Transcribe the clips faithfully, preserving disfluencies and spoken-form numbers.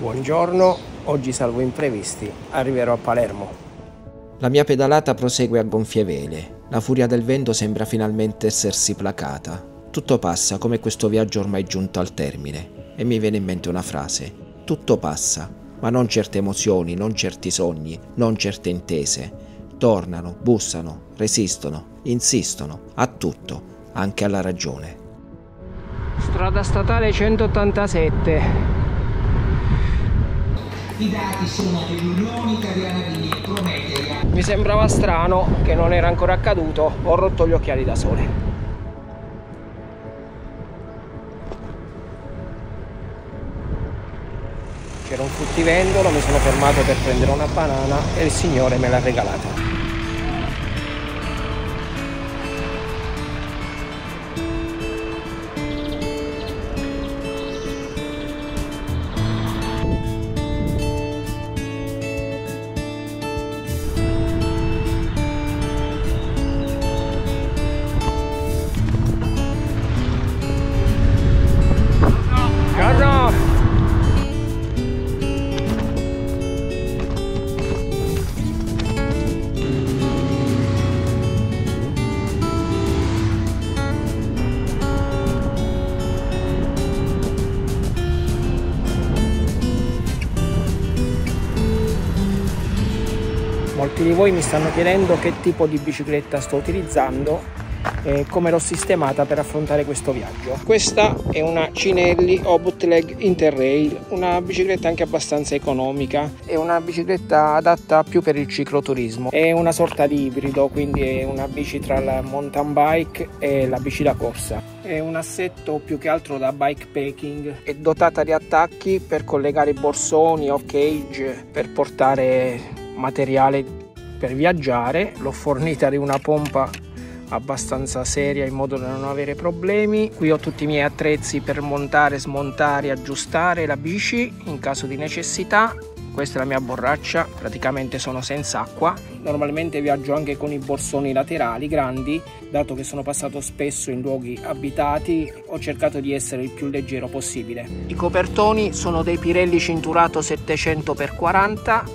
Buongiorno, oggi salvo imprevisti, arriverò a Palermo. La mia pedalata prosegue a gonfie vele, la furia del vento sembra finalmente essersi placata. Tutto passa come questo viaggio ormai giunto al termine e mi viene in mente una frase: tutto passa, ma non certe emozioni, non certi sogni, non certe intese. Tornano, bussano, resistono, insistono, a tutto, anche alla ragione. Strada statale centottantasette. I dati sono dell'Unione Italiana di Prometeia. Mi sembrava strano che non era ancora accaduto, ho rotto gli occhiali da sole. C'era un fruttivendolo, mi sono fermato per prendere una banana e il signore me l'ha regalata. Molti di voi mi stanno chiedendo che tipo di bicicletta sto utilizzando e come l'ho sistemata per affrontare questo viaggio. Questa è una Cinelli O Bootleg Interrail, una bicicletta anche abbastanza economica, è una bicicletta adatta più per il cicloturismo, è una sorta di ibrido, quindi è una bici tra la mountain bike e la bici da corsa. È un assetto più che altro da bikepacking, è dotata di attacchi per collegare i borsoni o cage per portare materiale per viaggiare. L'ho fornita di una pompa abbastanza seria in modo da non avere problemi. Qui ho tutti i miei attrezzi per montare, smontare, aggiustare la bici in caso di necessità. Questa è la mia borraccia, praticamente sono senza acqua. Normalmente viaggio anche con i borsoni laterali grandi, dato che sono passato spesso in luoghi abitati, ho cercato di essere il più leggero possibile. I copertoni sono dei Pirelli Cinturato settecento per quaranta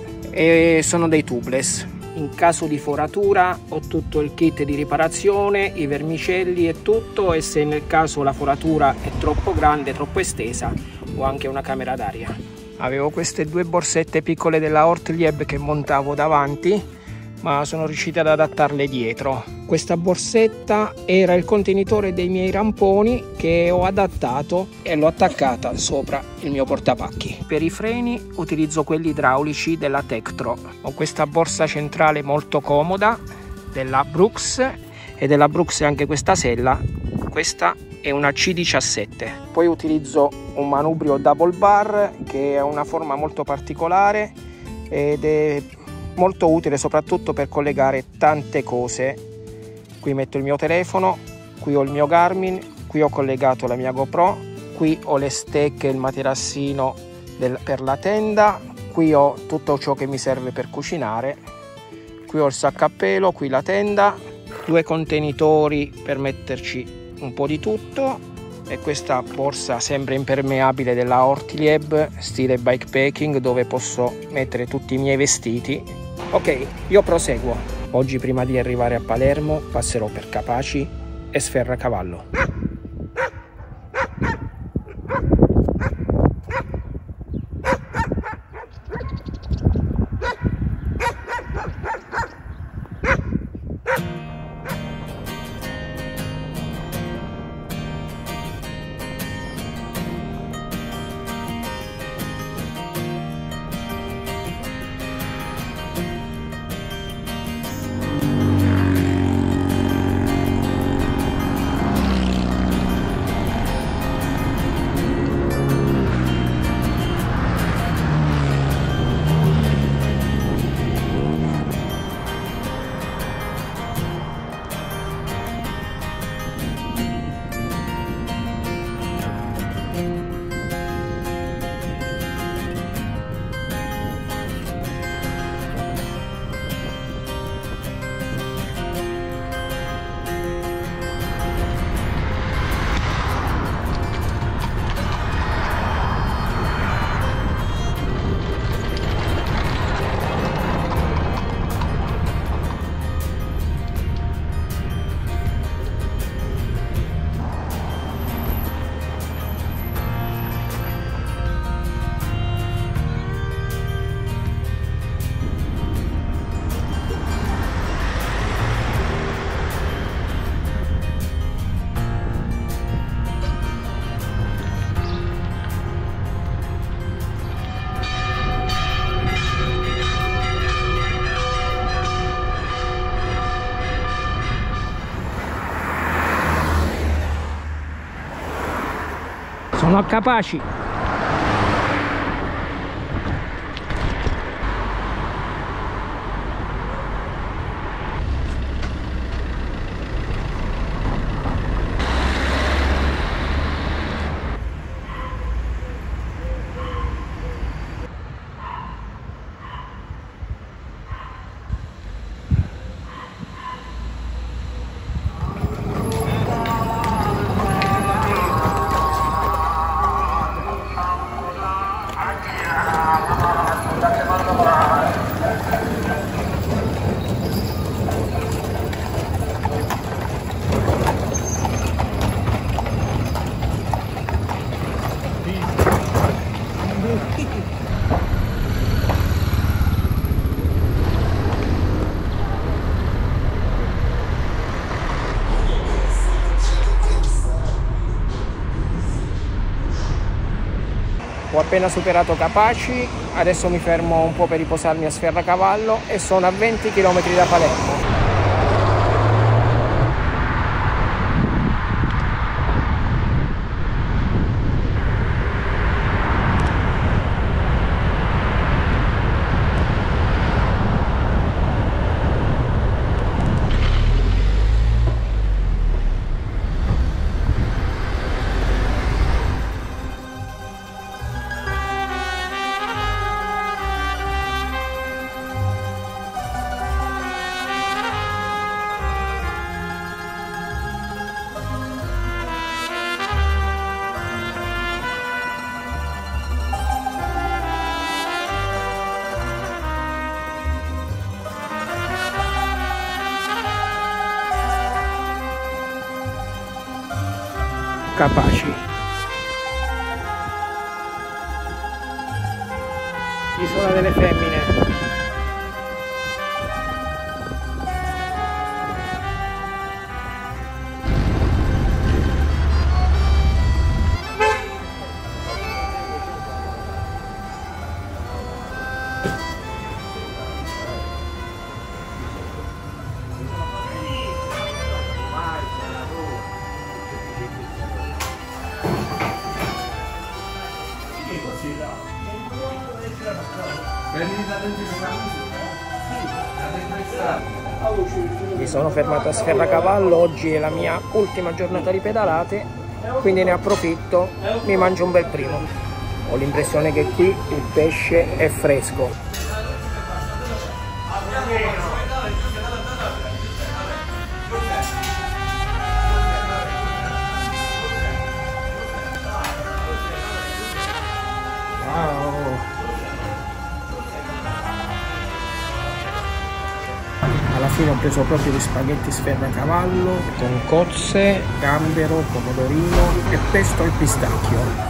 e sono dei tubeless. In caso di foratura ho tutto il kit di riparazione, i vermicelli e tutto, e se nel caso la foratura è troppo grande, troppo estesa, ho anche una camera d'aria. Avevo queste due borsette piccole della Ortlieb che montavo davanti, ma sono riuscito ad adattarle dietro. Questa borsetta era il contenitore dei miei ramponi che ho adattato e l'ho attaccata sopra il mio portapacchi. Per i freni utilizzo quelli idraulici della Tektro. Ho questa borsa centrale molto comoda della Brooks, e della Brooks anche questa sella. Questa è una C diciassette. Poi utilizzo un manubrio double bar che ha una forma molto particolare ed è molto utile soprattutto per collegare tante cose. Qui metto il mio telefono, qui ho il mio Garmin, qui ho collegato la mia GoPro, qui ho le stecche e il materassino del, per la tenda, qui ho tutto ciò che mi serve per cucinare, qui ho il sacco a pelo, qui la tenda, due contenitori per metterci un po' di tutto, e questa borsa sempre impermeabile della Ortlieb stile bikepacking, dove posso mettere tutti i miei vestiti. Ok, io proseguo. Oggi prima di arrivare a Palermo passerò per Capaci e Sferracavallo. Sono capaci. Ho appena superato Capaci, adesso mi fermo un po' per riposarmi a Sferracavallo e sono a venti chilometri da Palermo. Capaci. Isola delle Femmine. Mi sono fermato a Sferracavallo, oggi è la mia ultima giornata di pedalate, quindi ne approfitto, mi mangio un bel primo. Ho l'impressione che qui il pesce è fresco. Alla fine ho preso proprio gli spaghetti Sferracavallo con cozze, gambero, pomodorino e pesto al pistacchio.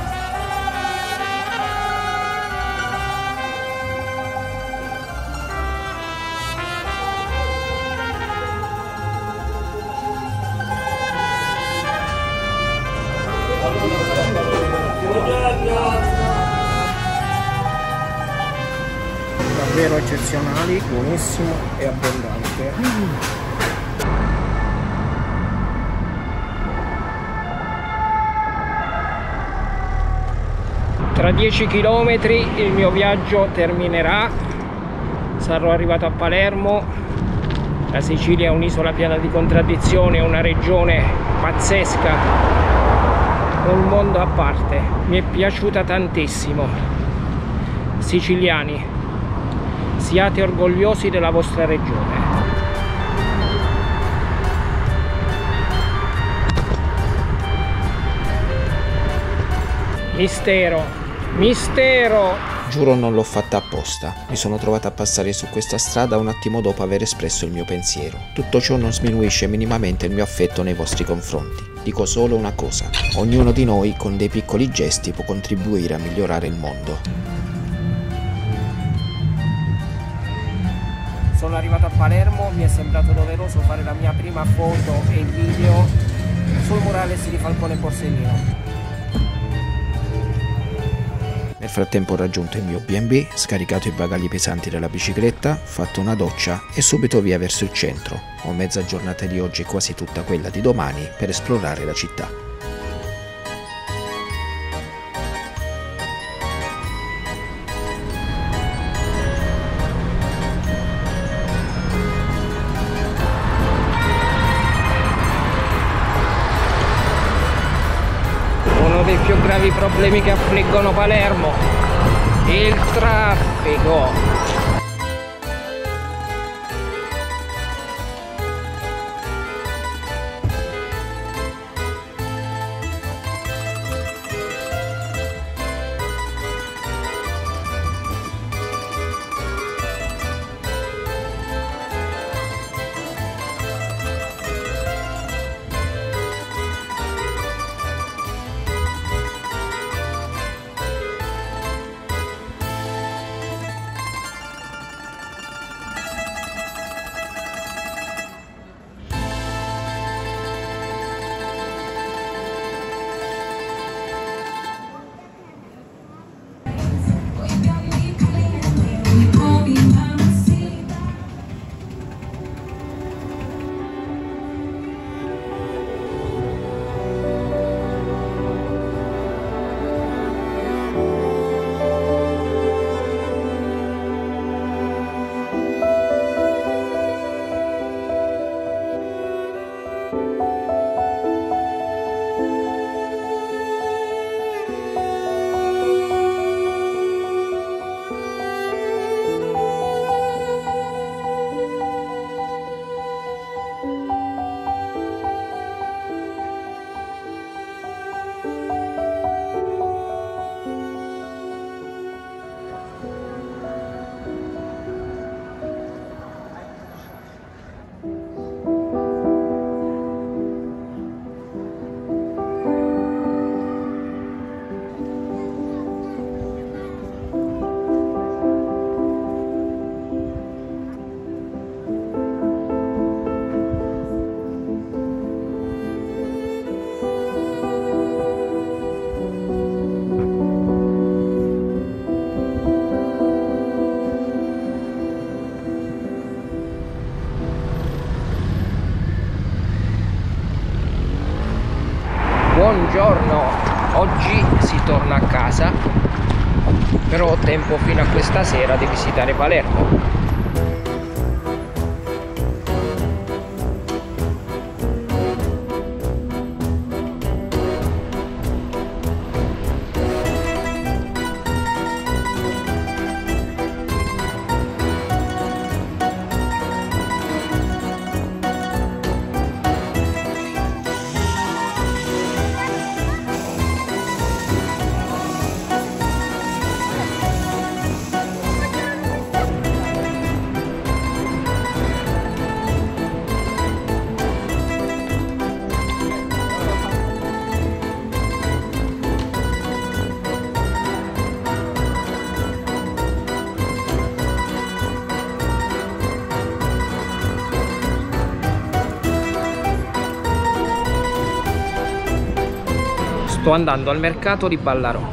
Davvero eccezionali, buonissimo e abbondante. Mm. Tra dieci chilometri il mio viaggio terminerà, sarò arrivato a Palermo. La Sicilia è un'isola piena di contraddizioni, è una regione pazzesca, un mondo a parte. Mi è piaciuta tantissimo. Siciliani, siate orgogliosi della vostra regione. Mistero, mistero! Giuro non l'ho fatta apposta, mi sono trovata a passare su questa strada un attimo dopo aver espresso il mio pensiero. Tutto ciò non sminuisce minimamente il mio affetto nei vostri confronti. Dico solo una cosa: ognuno di noi con dei piccoli gesti può contribuire a migliorare il mondo. Sono arrivato a Palermo, mi è sembrato doveroso fare la mia prima foto e video sul murales di Falcone Borsellino. Nel frattempo ho raggiunto il mio B and B, scaricato i bagagli pesanti della bicicletta, fatto una doccia e subito via verso il centro. Ho mezza giornata di oggi e quasi tutta quella di domani per esplorare la città. più gravi problemi che affliggono Palermo: il traffico. Buongiorno, oggi si torna a casa, però ho tempo fino a questa sera di visitare Palermo. Sto andando al mercato di Ballarò.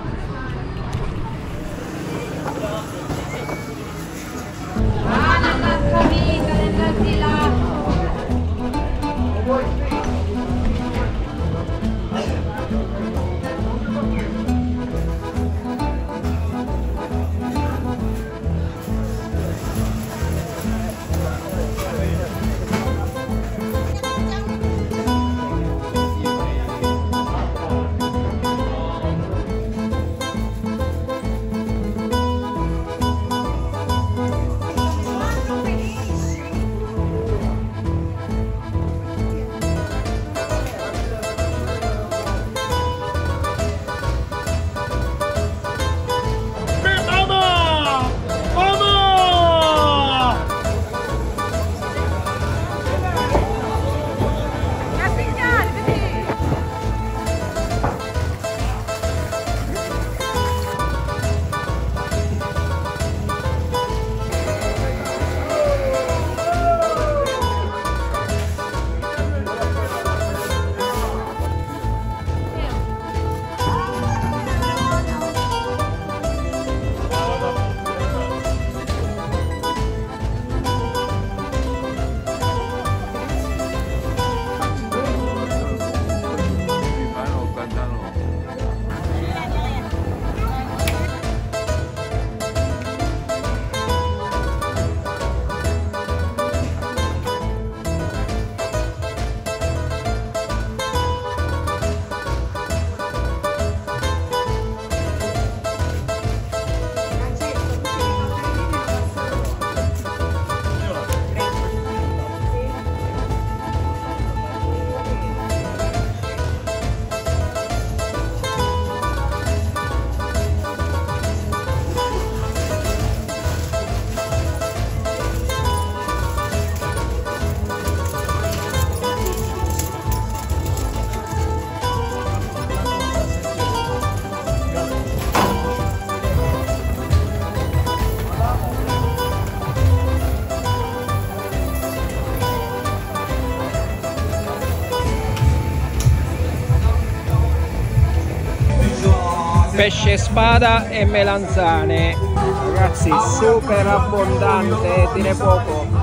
pesce spada e melanzane, ragazzi, super abbondante, dire poco.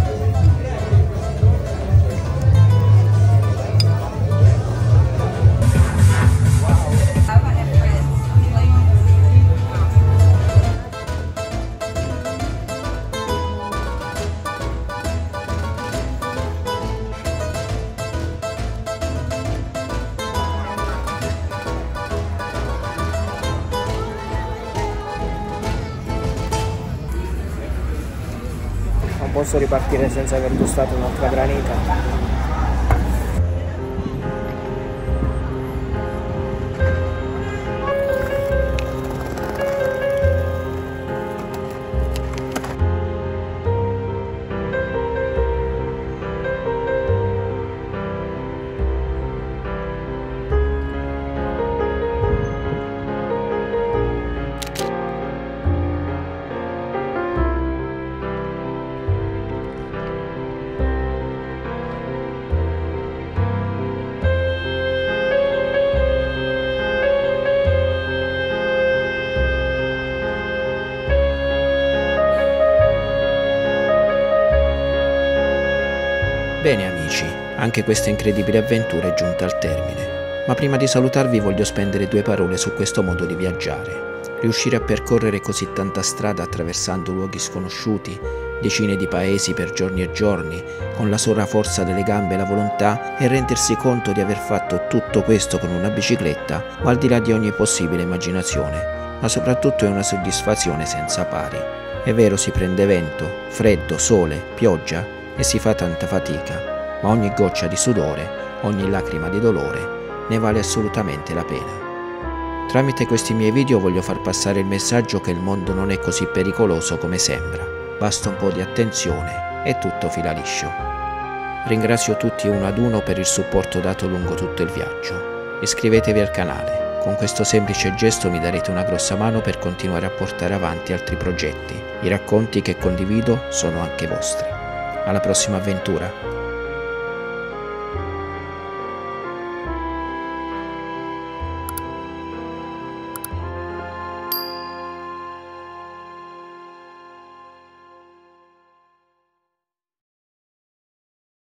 Non posso ripartire senza aver gustato un'altra granita. Bene amici, anche questa incredibile avventura è giunta al termine, ma prima di salutarvi voglio spendere due parole su questo modo di viaggiare. Riuscire a percorrere così tanta strada attraversando luoghi sconosciuti, decine di paesi per giorni e giorni, con la sola forza delle gambe e la volontà, e rendersi conto di aver fatto tutto questo con una bicicletta, va al di là di ogni possibile immaginazione, ma soprattutto è una soddisfazione senza pari. È vero, si prende vento, freddo, sole, pioggia, e si fa tanta fatica, ma ogni goccia di sudore, ogni lacrima di dolore ne vale assolutamente la pena. Tramite questi miei video voglio far passare il messaggio che il mondo non è così pericoloso come sembra, basta un po' di attenzione e tutto fila liscio. Ringrazio tutti uno ad uno per il supporto dato lungo tutto il viaggio. Iscrivetevi al canale, con questo semplice gesto mi darete una grossa mano per continuare a portare avanti altri progetti. I racconti che condivido sono anche vostri. Alla prossima avventura!